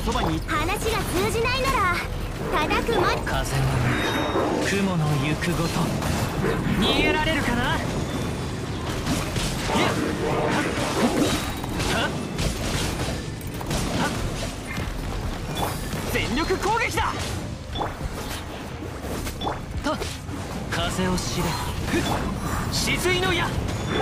そばに。 話が通じないなら叩くま。 風は雲の行くごと。逃げられるかな。はっはっ全力攻撃だ。と風を知れ。止水の矢。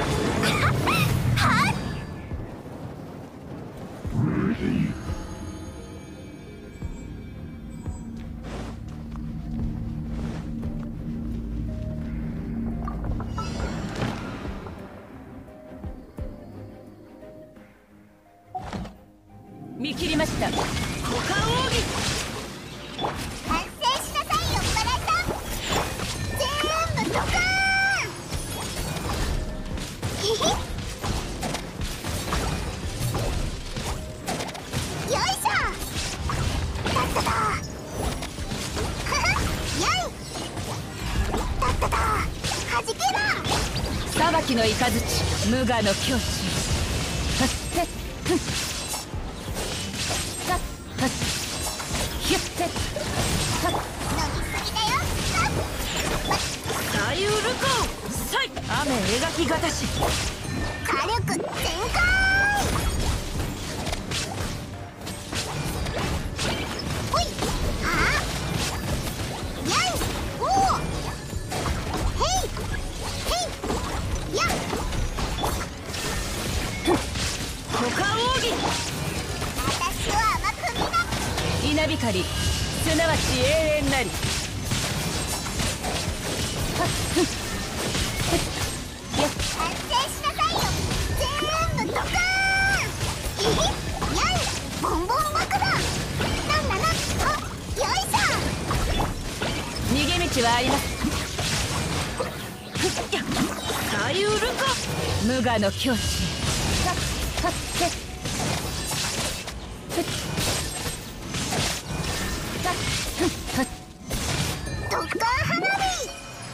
見切りました。股間奥義。 反省しなさいよバラさん。全部ドカーン。へへよいしょ。たっただ。ははやい。たっただ。はじけろ。 裁きの雷無我の境地。はっせっふんさっはっひゅってはっ飲みすぎだよ。 大ウルコさい雨描きがたし。 火力全開。おいはあやいおおへいへいや股間奥義。 私を甘く見な。 稲光すなわち永遠なり。はっふんふっやっ反省しなさいよ。全部ドカーン。へへやいボンボン爆弾。なんななあよいしょ。 逃げ道はあります。ふっやっ大ウルコ無我の境地。さっはっせっふっさっふっはっドッカー花火。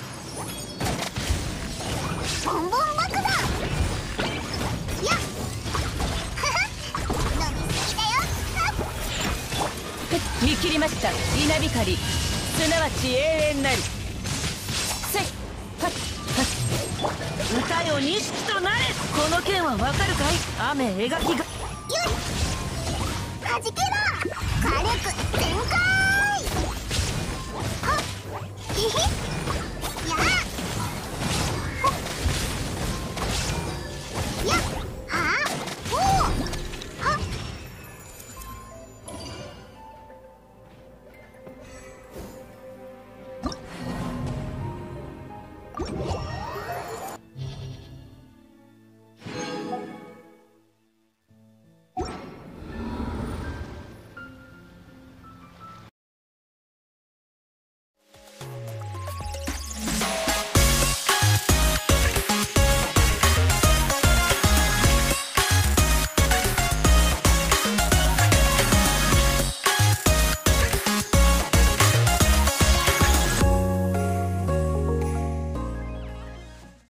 ボンボン爆弾。やっはは飲みすぎだよ。はっふっ見切りました。稲光すなわち永遠なり。せいはっはっ歌よ錦となれ。この剣はわかるかい。雨描きがよいはじけろ。火力全開。